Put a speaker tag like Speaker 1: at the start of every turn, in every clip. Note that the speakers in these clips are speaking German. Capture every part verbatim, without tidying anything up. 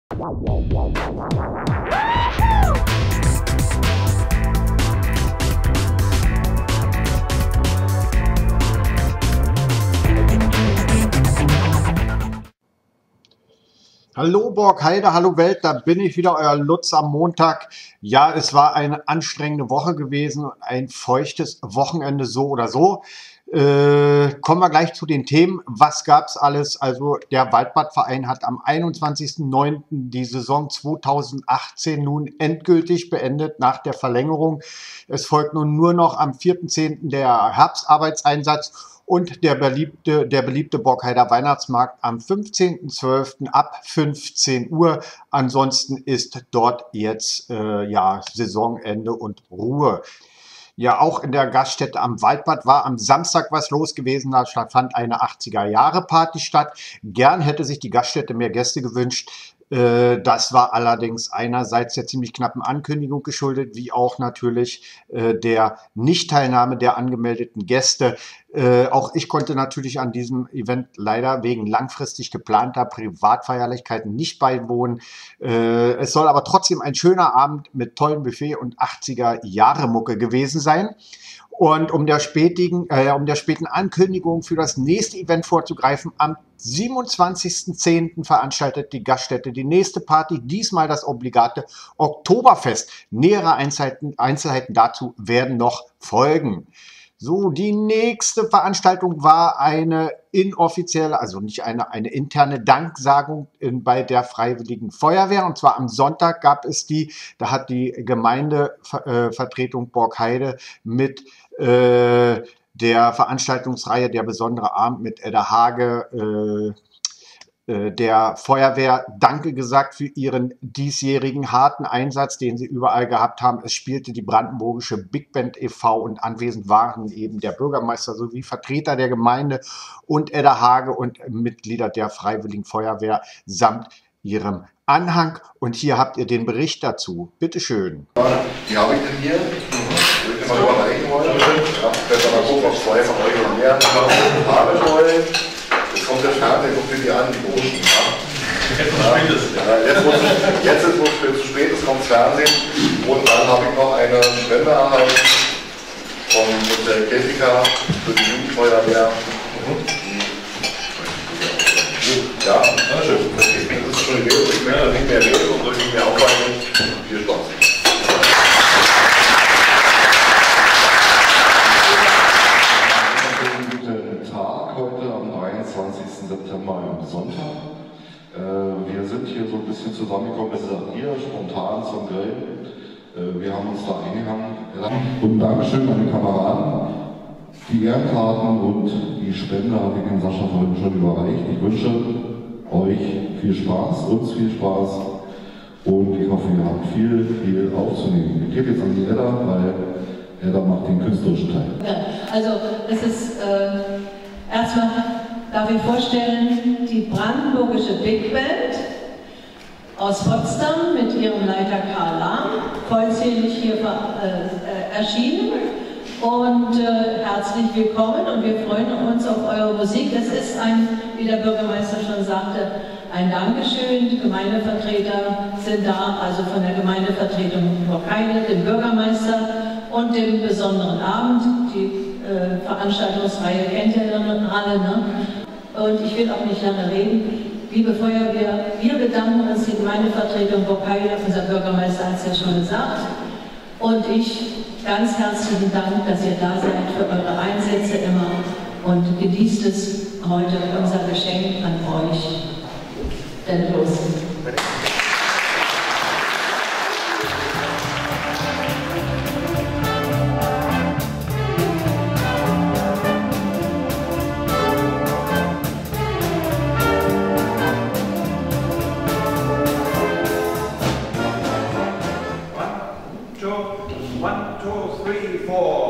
Speaker 1: Hallo Borgheide, hallo Welt, da bin ich wieder, euer Lutz am Montag. Ja, es war eine anstrengende Woche gewesen und ein feuchtes Wochenende so oder so. Äh, kommen wir gleich zu den Themen. Was gab's alles? Also der Waldbadverein hat am einundzwanzigsten neunten die Saison zweitausendachtzehn nun endgültig beendet nach der Verlängerung. Es folgt nun nur noch am vierten zehnten der Herbstarbeitseinsatz. Und der beliebte, der beliebte Borgheider Weihnachtsmarkt am fünfzehnten zwölften ab fünfzehn Uhr. Ansonsten ist dort jetzt äh, ja, Saisonende und Ruhe. Ja, auch in der Gaststätte am Waldbad war am Samstag was los gewesen. Da fand eine achtziger-Jahre-Party statt. Gern hätte sich die Gaststätte mehr Gäste gewünscht. Das war allerdings einerseits der ziemlich knappen Ankündigung geschuldet, wie auch natürlich der Nichtteilnahme der angemeldeten Gäste. Auch ich konnte natürlich an diesem Event leider wegen langfristig geplanter Privatfeierlichkeiten nicht beiwohnen. Es soll aber trotzdem ein schöner Abend mit tollem Buffet und achtziger-Jahre-Mucke gewesen sein. Und um der, spätigen, äh, um der späten Ankündigung für das nächste Event vorzugreifen, am siebenundzwanzigsten zehnten veranstaltet die Gaststätte die nächste Party, diesmal das obligate Oktoberfest. Nähere Einzelheiten, Einzelheiten dazu werden noch folgen. So, die nächste Veranstaltung war eine inoffizielle, also nicht eine, eine interne Danksagung in, bei der Freiwilligen Feuerwehr. Und zwar am Sonntag gab es die, da hat die Gemeindevertretung Borgheide mit äh, der Veranstaltungsreihe Der besondere Abend mit Edda Hage, äh, der Feuerwehr Danke gesagt für ihren diesjährigen harten Einsatz, den sie überall gehabt haben. Es spielte die Brandenburgische Big Band e V und anwesend waren eben der Bürgermeister sowie Vertreter der Gemeinde und Edda Hage und Mitglieder der Freiwilligen Feuerwehr samt ihrem Anhang. Und hier habt ihr den Bericht dazu. Bitte schön.
Speaker 2: Die habe ich denn hier. Würde ich mal überreichen wollen. Besser mal gucken, ob zwei von euch noch mehr haben wollen. Jetzt kommt der Fernseher, guckt ihr die an, die Großen. Ja. Ja, jetzt, jetzt ist es zu spät, es kommt das Fernsehen. Und dann habe ich noch eine Spende erhalten vom Hotel Jessica für die Jugendfeuerwehr. Ja, schön. Das ist schon die Rede. Ich möchte nicht mehr reden und euch nicht mehr aufhalten. Viel Spaß.
Speaker 3: Heute am dreiundzwanzigsten September, am Sonntag. Äh, wir sind hier so ein bisschen zusammengekommen, es ist auch hier spontan zum Grillen. Äh, wir haben uns da eingehangen. Und Dankeschön an die Kameraden. Die Ehrenkarten und die Spende habe ich dem Sascha vorhin schon überreicht. Ich wünsche euch viel Spaß, uns viel Spaß und ich hoffe, ihr habt viel, viel aufzunehmen. Ich gebe jetzt an die Edda, weil Edda macht den künstlerischen Teil.
Speaker 4: Ja, also es ist äh erstmal darf ich vorstellen, die Brandenburgische Big Band aus Potsdam mit ihrem Leiter Karl Lahm, vollzählig hier äh, erschienen. Und äh, herzlich willkommen und wir freuen uns auf eure Musik. Es ist ein, wie der Bürgermeister schon sagte, ein Dankeschön. Die Gemeindevertreter sind da, also von der Gemeindevertretung Borgheide, dem Bürgermeister und dem besonderen Abend. Die Äh, Veranstaltungsreihe kennt ihr dann alle, ne? Und ich will auch nicht lange reden. Liebe Feuerwehr, wir bedanken uns, die Gemeindevertretung Borgheide, unser Bürgermeister hat es ja schon gesagt. Und ich ganz herzlichen Dank, dass ihr da seid für eure Einsätze immer und genießt es heute, unser Geschenk an euch. Denn los.
Speaker 5: One, two, three, four.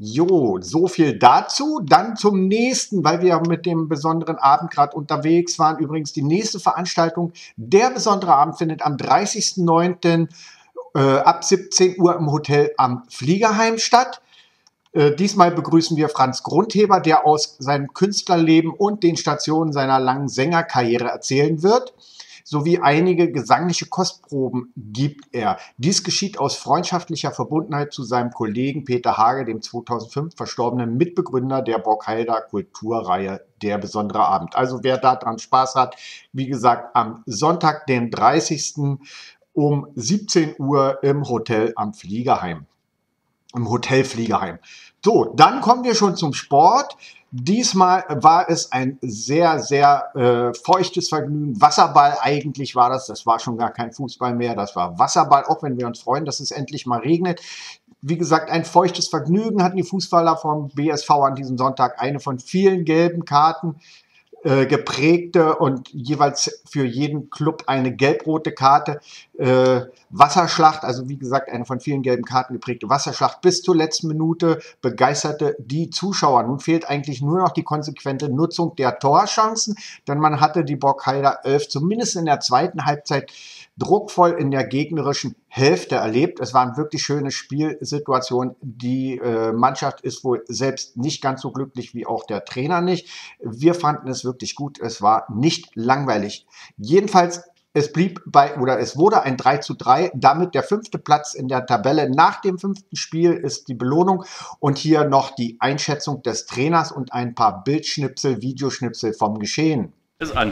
Speaker 1: Jo, so viel dazu. Dann zum nächsten, weil wir mit dem besonderen Abend gerade unterwegs waren. Übrigens, die nächste Veranstaltung, der besondere Abend, findet am dreißigsten neunten Äh, ab siebzehn Uhr im Hotel am Fliegerheim statt. Äh, diesmal begrüßen wir Franz Grundheber, der aus seinem Künstlerleben und den Stationen seiner langen Sängerkarriere erzählen wird, sowie einige gesangliche Kostproben gibt er. Dies geschieht aus freundschaftlicher Verbundenheit zu seinem Kollegen Peter Hage, dem zweitausendfünf verstorbenen Mitbegründer der Borkheider Kulturreihe Der besondere Abend. Also wer daran Spaß hat, wie gesagt, am Sonntag, den dreißigsten um siebzehn Uhr im Hotel am Fliegerheim. Im Hotel Fliegerheim. So, dann kommen wir schon zum Sport. Diesmal war es ein sehr, sehr äh, feuchtes Vergnügen. Wasserball eigentlich war das. Das war schon gar kein Fußball mehr. Das war Wasserball, auch wenn wir uns freuen, dass es endlich mal regnet. Wie gesagt, ein feuchtes Vergnügen hatten die Fußballer vom B S V an diesem Sonntag. Eine von vielen gelben Karten äh, geprägte und jeweils für jeden Club eine gelb-rote Karte. Äh, Wasserschlacht, also wie gesagt, eine von vielen gelben Karten geprägte Wasserschlacht bis zur letzten Minute begeisterte die Zuschauer. Nun fehlt eigentlich nur noch die konsequente Nutzung der Torchancen, denn man hatte die Borkheider elf zumindest in der zweiten Halbzeit druckvoll in der gegnerischen Hälfte erlebt. Es waren wirklich schöne Spielsituationen. Die äh, Mannschaft ist wohl selbst nicht ganz so glücklich wie auch der Trainer nicht. Wir fanden es wirklich gut. Es war nicht langweilig. Jedenfalls, es blieb bei, oder es wurde ein drei zu drei, damit der fünfte Platz in der Tabelle. Nach dem fünften Spiel ist die Belohnung und hier noch die Einschätzung des Trainers und ein paar Bildschnipsel, Videoschnipsel vom Geschehen.
Speaker 6: Ist an.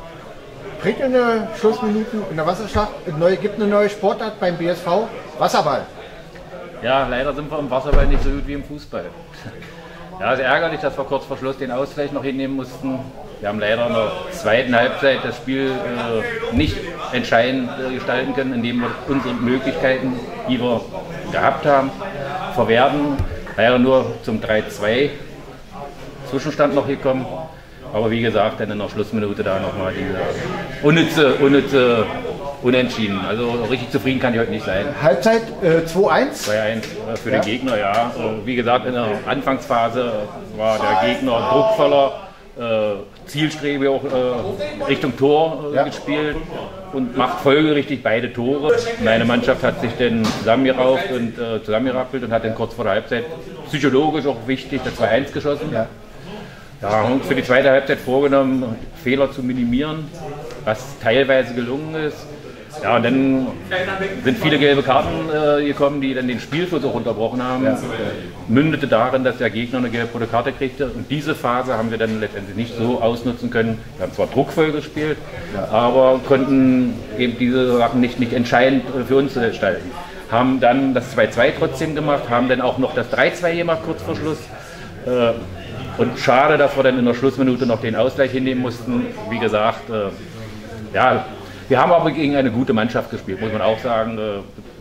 Speaker 7: Prickelnde Schlussminuten in der Wasserschlacht. Es gibt eine neue Sportart beim B S V, Wasserball.
Speaker 6: Ja, leider sind wir im Wasserball nicht so gut wie im Fußball. Ja, es ist ärgerlich, dass wir kurz vor Schluss den Ausgleich noch hinnehmen mussten. Wir haben leider in der zweiten Halbzeit das Spiel äh, nicht entscheidend äh, gestalten können, indem wir unsere Möglichkeiten, die wir gehabt haben, verwerten. Leider nur zum drei zu zwei Zwischenstand noch gekommen. Aber wie gesagt, dann in der Schlussminute da nochmal diese unnütze, unnütze Unentschieden. Also richtig zufrieden kann ich heute nicht sein.
Speaker 7: Halbzeit äh, zwei eins.
Speaker 6: zwei eins äh, für ja. den Gegner, ja. Äh, wie gesagt, in der Anfangsphase war der Gegner druckvoller, äh, zielstrebig auch äh, Richtung Tor äh, ja. gespielt und macht folgerichtig beide Tore. Meine Mannschaft hat sich dann zusammengerauft und äh, zusammengerappelt und hat dann kurz vor der Halbzeit psychologisch auch wichtig das zwei eins geschossen. Ja. Ja, haben uns für die zweite Halbzeit vorgenommen, Fehler zu minimieren, was teilweise gelungen ist. Ja, und dann sind viele gelbe Karten äh, gekommen, die dann den Spielfluss auch unterbrochen haben. Ja. Mündete darin, dass der Gegner eine gelb-rote Karte kriegte. Und diese Phase haben wir dann letztendlich nicht so ausnutzen können. Wir haben zwar druckvoll gespielt, ja. aber konnten eben diese Sachen nicht, nicht entscheidend für uns gestalten. Haben dann das zwei zu zwei trotzdem gemacht, haben dann auch noch das drei zu zwei gemacht kurz vor Schluss. Äh, Und schade, dass wir dann in der Schlussminute noch den Ausgleich hinnehmen mussten. Wie gesagt, äh, ja, wir haben aber gegen eine gute Mannschaft gespielt, muss man auch sagen. Äh,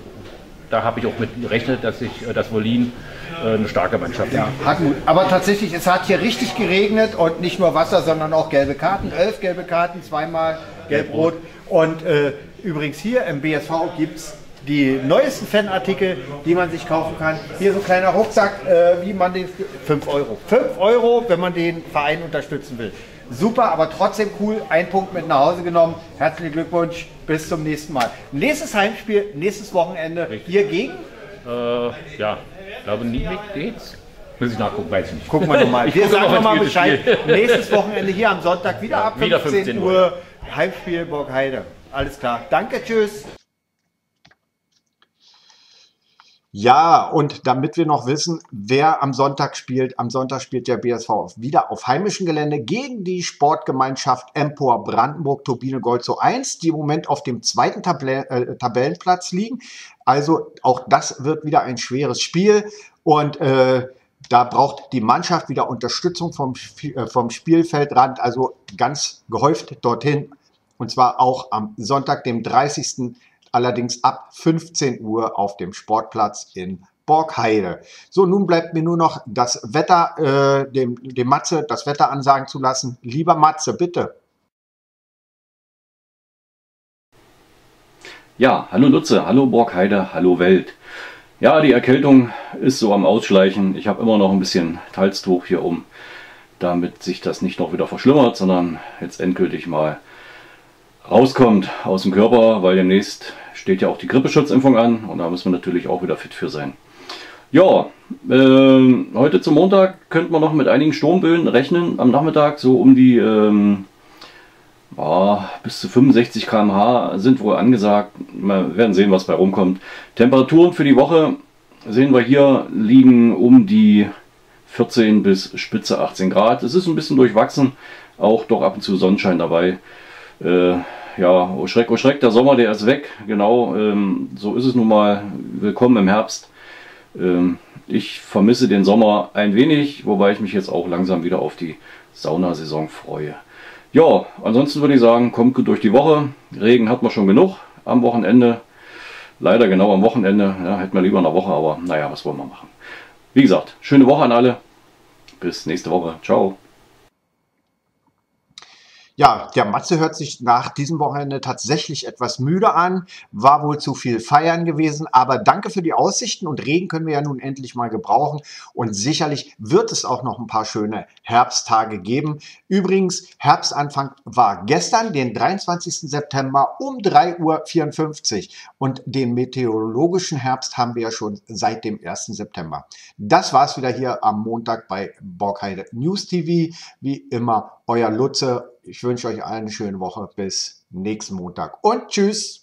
Speaker 6: da habe ich auch mit gerechnet, dass ich äh, das Wolin äh, eine starke Mannschaft
Speaker 7: ja, hat. Gut. Aber tatsächlich, es hat hier richtig geregnet und nicht nur Wasser, sondern auch gelbe Karten. Elf gelbe Karten, zweimal gelb-rot. Und äh, übrigens hier im B S V gibt es die neuesten Fanartikel, die man sich kaufen kann. Hier so ein kleiner Rucksack, äh, wie man den... fünf Euro. fünf Euro, wenn man den Verein unterstützen will. Super, aber trotzdem cool. Ein Punkt mit nach Hause genommen. Herzlichen Glückwunsch. Bis zum nächsten Mal. Nächstes Heimspiel, nächstes Wochenende. Richtig. Hier gegen?
Speaker 6: Äh, ja, ich glaube nicht mit geht's. Muss ich nachgucken, weiß ich nicht.
Speaker 7: Gucken wir nochmal. Wir sagen nochmal Bescheid. Nächstes Wochenende hier am Sonntag wieder ja, ab fünfzehn Uhr. Heimspiel Borkheide. Alles klar. Danke, tschüss.
Speaker 1: Ja, und damit wir noch wissen, wer am Sonntag spielt, am Sonntag spielt der B S V wieder auf heimischem Gelände gegen die Sportgemeinschaft Empor Brandenburg Turbine Golzow eins, die im Moment auf dem zweiten Tabelle, äh, Tabellenplatz liegen. Also auch das wird wieder ein schweres Spiel und äh, da braucht die Mannschaft wieder Unterstützung vom, äh, vom Spielfeldrand, also ganz gehäuft dorthin und zwar auch am Sonntag, dem dreißigsten allerdings ab fünfzehn Uhr auf dem Sportplatz in Borkheide. So, nun bleibt mir nur noch das Wetter, äh, dem, dem Matze das Wetter ansagen zu lassen. Lieber Matze, bitte.
Speaker 8: Ja, hallo Lutze, hallo Borkheide, hallo Welt. Ja, die Erkältung ist so am Ausschleichen. Ich habe immer noch ein bisschen Halstuch hier um, damit sich das nicht noch wieder verschlimmert, sondern jetzt endgültig mal rauskommt aus dem Körper, weil demnächst steht ja auch die Grippeschutzimpfung an und da müssen wir natürlich auch wieder fit für sein. Ja, äh, heute zum Montag könnte man noch mit einigen Sturmböen rechnen. Am Nachmittag so um die ähm, ja, bis zu fünfundsechzig Kilometer pro Stunde sind wohl angesagt. Wir werden sehen, was bei rumkommt. Temperaturen für die Woche sehen wir hier liegen um die vierzehn bis spitze achtzehn Grad. Es ist ein bisschen durchwachsen, auch doch ab und zu Sonnenschein dabei. Äh, ja, oh Schreck, oh Schreck, der Sommer, der ist weg. Genau, ähm, so ist es nun mal. Willkommen im Herbst. Ähm, ich vermisse den Sommer ein wenig, wobei ich mich jetzt auch langsam wieder auf die Saunasaison freue. Ja, ansonsten würde ich sagen, kommt gut durch die Woche. Regen hat man schon genug am Wochenende. Leider genau am Wochenende. Ja, hätten wir lieber eine Woche, aber naja, was wollen wir machen. Wie gesagt, schöne Woche an alle. Bis nächste Woche. Ciao.
Speaker 1: Ja, der Matze hört sich nach diesem Wochenende tatsächlich etwas müde an, war wohl zu viel feiern gewesen, aber danke für die Aussichten und Regen können wir ja nun endlich mal gebrauchen und sicherlich wird es auch noch ein paar schöne Herbsttage geben. Übrigens, Herbstanfang war gestern, den dreiundzwanzigsten September um drei Uhr vierundfünfzig und den meteorologischen Herbst haben wir ja schon seit dem ersten September. Das war's wieder hier am Montag bei Borgheide News T V. Wie immer, euer Lutze. Ich wünsche euch eine schöne Woche. Bis nächsten Montag und tschüss.